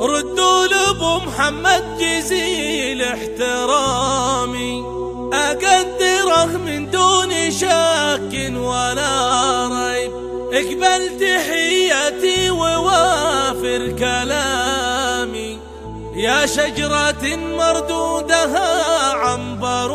ردوا لابو محمد جزيل احترامي، اقدره من دون شك ولا ريب. اقبل تحياتي ووافر كلامي، يا شجرة مردودها عنبر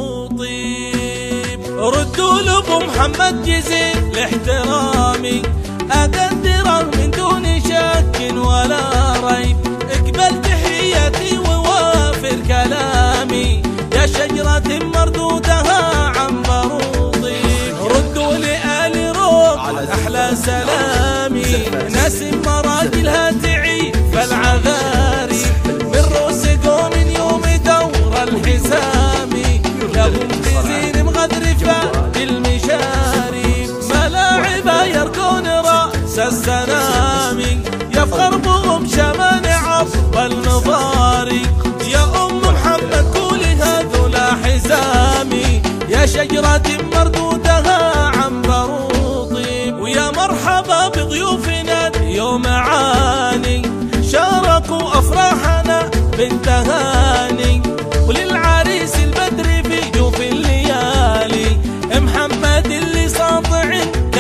وطيب. ردوا لابو محمد جزيل احترامي، اقدره من دون شك ولا ريب. اقبل تحياتي ووافر كلامي، يا شجرة مردودها عنبر وطيب. ردوا لآل روب أحلى سلامي، ناس مراجلها تعيب فالعذاري. من رؤوس قوم يوم دور الحسامي، لهم تزين مغذرفة بالمشاريب. ملاعبها يركون رأس السنامي، يفخر بهم شمان عصب النظاري. يا أم محمد قولي هذولا حزامي، يا شجرة مردودها عنبر وطيب. ويا مرحبا بضيوفنا اليوم عاني، شاركوا أفراحنا بالتهاني. وللعريس البدر في جوف الليالي، محمد اللي ساطع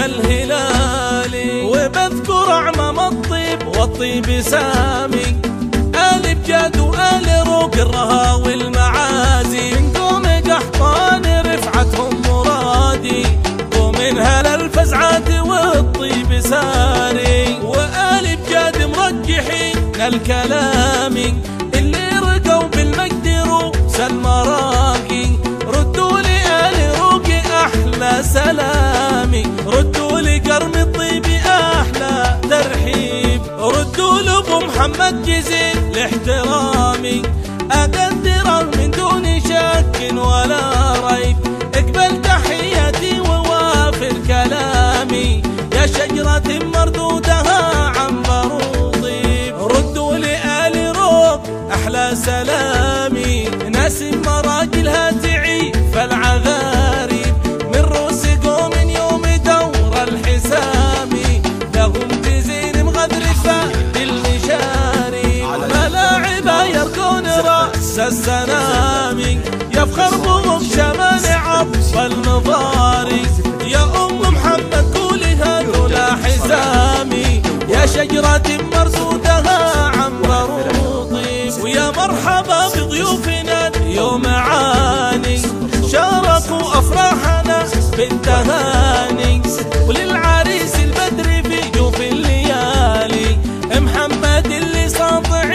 كالهلالي. وبذكر أعمام الطيب والطيب سامي، آل بجاد وآل روق الرها والمعازي. من قوم قحطان رفعتهم مرادي، ومن هلا الفزعات والطيب ساري. وآل بجاد مرجحين الكلامي، اللي رقوا بالمجد روس المراقي. ردوا لآل روق أحلى سلامي، ردوا لقرم الطيب أحلى ترحيب. ردوا لابو محمد جزيل احترامي، أقدره من دون شك ولا ريب. اقبل تحياتي ووافر كلامي، يا شجرة مردودها عنبر وطيب. ردوا لآل روب أحلى سلامي، ناس مراجلها تعيب فالعذاري. من رؤوس قوم يوم دور الحسامي، لهم تزين مغذرفة بالمشاري. ملاعبها يركون رأس السنامي، يفخر بهم شمان عطف النظاري. يا أم محمد قولي هذولا حزامي، يا شجرة مردودها عنبر وطيب. ويا مرحبا بضيوفنا اليوم عاني، شاركوا أفراحنا بالتهاني. وللعريس البدر في جوف الليالي، محمد اللي ساطع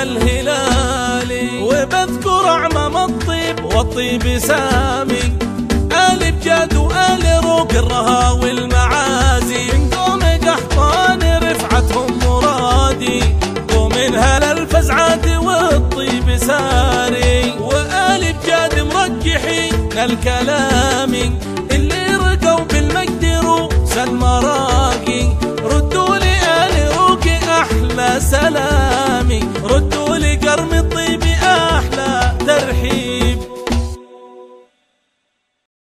كالهلالي. وبذكر أعمام الطيب والطيب سامي، آل بجاد وآل روق الرها والمعازي. من قوم قحطان رفعتهم مرادي، ومن هلا الفزعات والطيب ساري. وآل بجاد مرجحين الكلامي، اللي رقوا بالمجد روس المراقي. ردوا لآل روق أحلى سلام.